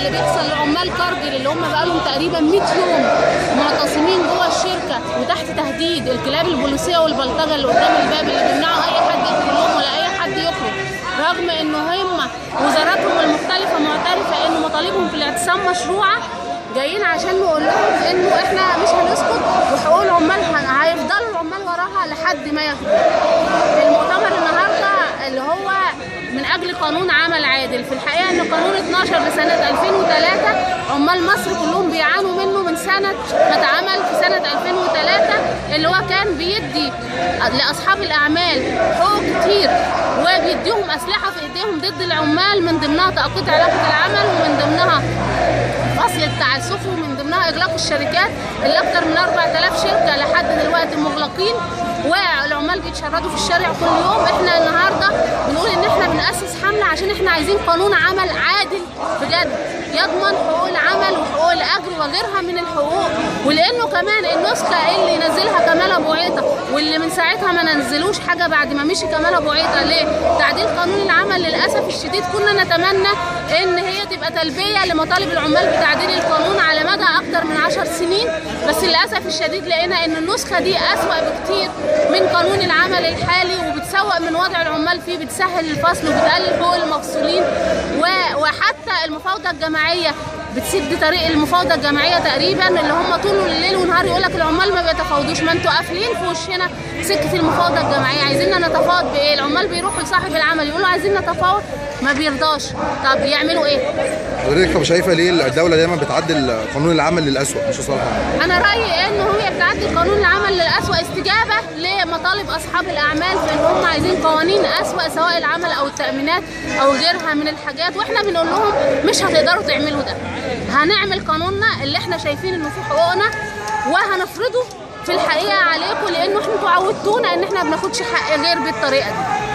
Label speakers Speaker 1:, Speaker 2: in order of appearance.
Speaker 1: اللي بيحصل لعمال كارجل اللي هم بقالهم تقريبا 100 يوم معتصمين جوه الشركه وتحت تهديد الكلاب البوليسيه والبلطجه اللي قدام الباب اللي بيمنعوا اي حد يدخلهم ولا اي حد يخرج، رغم ان هم وزاراتهم المختلفه معترفه ان مطالبهم في الاعتصام مشروعه. جايين عشان نقول لهم انه احنا مش هنسكت وحقوق العمال هيفضلوا العمال وراها لحد ما ياخدوا. المؤتمر النهارده اللي هو من اجل قانون عمل عادل، في الحقيقه ان قانون 12 لسنه 2003 عمال مصر كلهم بيعانوا منه من سنه ما اتعمل في سنه 2003، اللي هو كان بيدي لاصحاب الاعمال حقوق كتير وبيديهم اسلحه في ايديهم ضد العمال، من ضمنها تأقيت علاقه العمل ومن ضمنها فصل التعسف ومن ضمنها اغلاق الشركات اللي اكثر من 4000 شركه لحد دلوقتي مغلقين والعمال بيتشردوا في الشارع كل يوم. احنا النهارده بنقول ان احنا بنأسس حمله عشان احنا عايزين قانون عمل عادل بجد يضمن حقوق العمل وحقوق الاجر وغيرها من الحقوق، ولانه كمان النسخه اللي نزلها كمال ابو عيطه واللي من ساعتها ما نزلوش حاجه بعد ما مشي كمال ابو عيطه لتعديل قانون العمل، للاسف الشديد كنا نتمنى ان هي تبقى تلبيه لمطالب العمال بتعديل القانون على مدى اكتر من 10 سنين، بس للاسف الشديد لقينا ان النسخه دي اسوأ بكتير من قانون العمل الحالي وبتسوء من وضع العمال فيه، بتسهل الفصل وبتقلل حقوق المفصولين، وحتى المفاوضه الجماعيه بتسد طريق المفاوضه الجماعيه تقريبا، اللي هم طول الليل ونهار يقول لك العمال ما بيتفاوضوش، ما انتوا قافلين في وشنا سكه المفاوضه الجماعيه، عايزيننا نتفاوض بايه؟ العمال بيروحوا لصاحب العمل يقولوا عايزين نتفاوض ما بيرضاش، طب يعملوا ايه؟
Speaker 2: حضرتك شايفه ليه الدوله دايما بتعدل قانون العمل للأسوأ مش لصالح العمال؟
Speaker 1: انا رايي ان هي بتعدل قانون العمل للأسوأ استجابه لمطالب اصحاب الاعمال في ان هم عايزين قوانين أسوأ سواء العمل او التامينات او غيرها من الحاجات، واحنا بنقول لهم مش هتقدروا تعملوا ده، هنعمل قانوننا اللي احنا شايفين انه فيه حقوقنا وهنفرضه في الحقيقه عليكم، لانه انتوا عودتونا ان احنا ما بناخدش حق غير بالطريقه دي.